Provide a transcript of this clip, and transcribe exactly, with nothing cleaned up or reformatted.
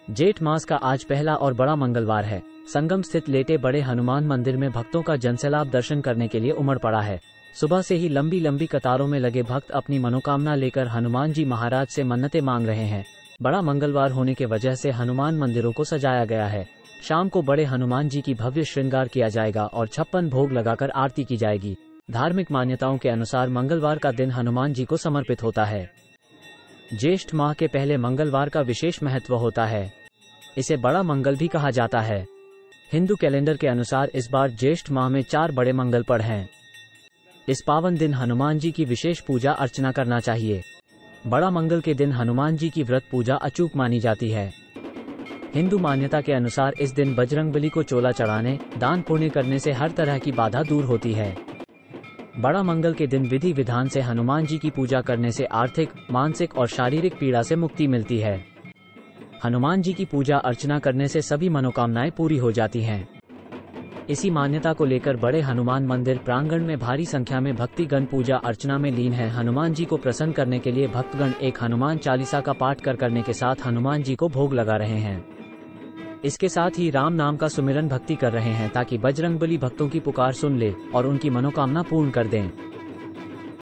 जेठ मास का आज पहला और बड़ा मंगलवार है। संगम स्थित लेटे बड़े हनुमान मंदिर में भक्तों का जनसैलाब दर्शन करने के लिए उमड़ पड़ा है। सुबह से ही लंबी लंबी कतारों में लगे भक्त अपनी मनोकामना लेकर हनुमान जी महाराज से मन्नतें मांग रहे हैं। बड़ा मंगलवार होने के वजह से हनुमान मंदिरों को सजाया गया है। शाम को बड़े हनुमान जी की भव्य श्रृंगार किया जाएगा और छप्पन भोग लगाकर आरती की जाएगी। धार्मिक मान्यताओं के अनुसार मंगलवार का दिन हनुमान जी को समर्पित होता है। ज्येष्ठ माह के पहले मंगलवार का विशेष महत्व होता है। इसे बड़ा मंगल भी कहा जाता है। हिंदू कैलेंडर के अनुसार इस बार ज्येष्ठ माह में चार बड़े मंगल पड़ हैं। इस पावन दिन हनुमान जी की विशेष पूजा अर्चना करना चाहिए। बड़ा मंगल के दिन हनुमान जी की व्रत पूजा अचूक मानी जाती है। हिंदू मान्यता के अनुसार इस दिन बजरंगबली को चोला चढ़ाने, दान पुण्य करने से हर तरह की बाधा दूर होती है। बड़ा मंगल के दिन विधि विधान से हनुमान जी की पूजा करने से आर्थिक, मानसिक और शारीरिक पीड़ा से मुक्ति मिलती है। हनुमान जी की पूजा अर्चना करने से सभी मनोकामनाएं पूरी हो जाती हैं। इसी मान्यता को लेकर बड़े हनुमान मंदिर प्रांगण में भारी संख्या में भक्तिगण पूजा अर्चना में लीन है। हनुमान जी को प्रसन्न करने के लिए भक्तगण एक हनुमान चालीसा का पाठ कर करने के साथ हनुमान जी को भोग लगा रहे हैं। इसके साथ ही राम नाम का सुमिरन भक्ति कर रहे हैं ताकि बजरंगबली भक्तों की पुकार सुन ले और उनकी मनोकामना पूर्ण कर दें।